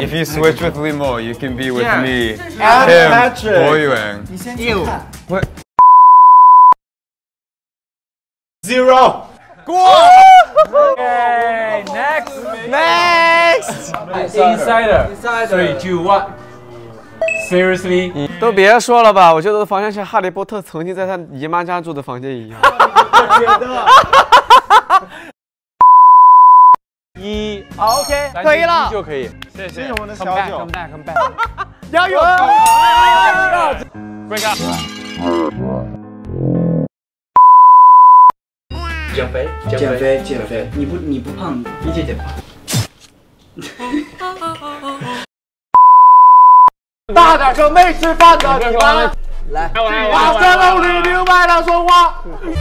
If you switch with Limo, you can be with me, And Tim, Patrick. 博远。 你先去看。 Zero. Okay, next. Insider. 3, 2, 1. Seriously? 都别说了吧，我觉得我的房间像哈利波特曾经在他姨妈家住的房间一样。 OK， 可以了， 就可以。 谢谢我们的小九。 Come back. 加油 Break up. 减肥，你不胖，一起减肥。 大点声，没吃饭的你们， 来， 把三楼里明白了说话。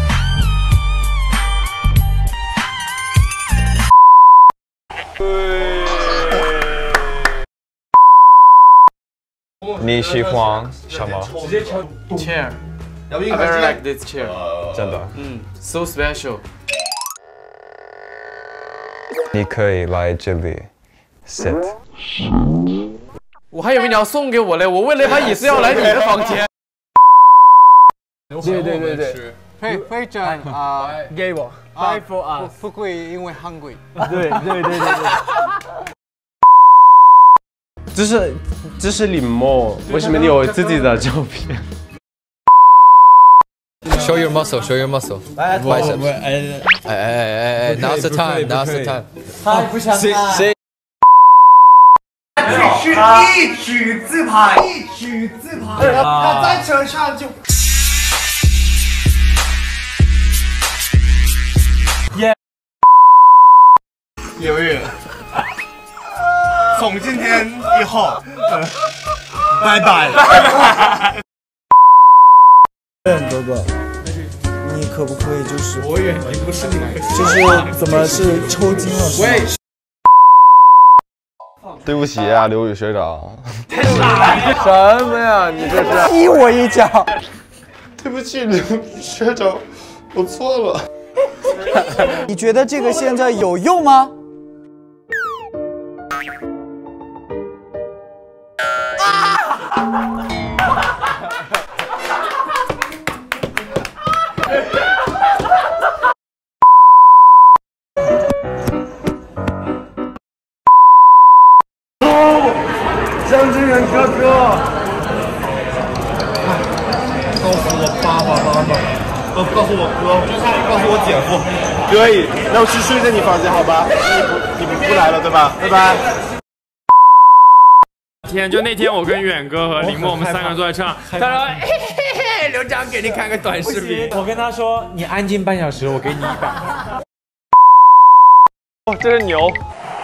你喜欢什么？ Chair. 要不 I very like this chair. 真的， So special. 你可以来这里 sit。 我还以为你要送给我嘞，我为了把椅子要来你的房间。 对，会长啊，给我 buy for us，不会因为 hungry。对。 这是李默，为什么你有自己的照片？ Show your muscle. Show your muscle. Biceps. Now's the time. Now's the time. 他不想看。 谁？ 是一举自拍，他在车上就。 刘宇，从今天以后，拜拜。 哥哥，你可不可以就是我远，你不是你们，就是怎么是抽筋了？喂， 对不起啊，刘宇学长。 什么呀？你这是踢我一脚！ 对不起，刘学长，我错了。 你觉得这个现在有用吗？ 张志远哥哥， 告诉我爸爸妈妈，告诉我哥，告诉我姐夫，可以，那我去睡在你房间好吧？你不来了对吧？拜拜。 就那天我跟远哥和林默我们3个人坐在车上，他说：“嘿嘿嘿，刘长给你看个短视频。” 我跟他说：“你安静半小时，我给你100。” 哦，这是牛。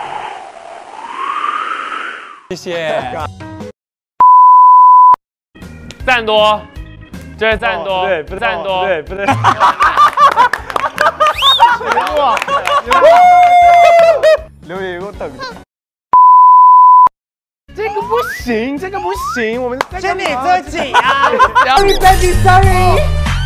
谢谢。赞多，这是赞多， 对，不对， 赞多， 对，不对。刘宇，给我等着。这个不行，这个不行，我们是你自己啊！然后你 sorry。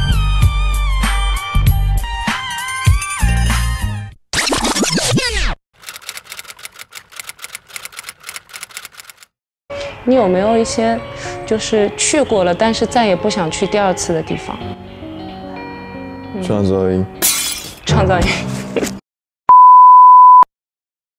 你有没有一些就是去过了，但是再也不想去第2次的地方？ 创造营。 创造营。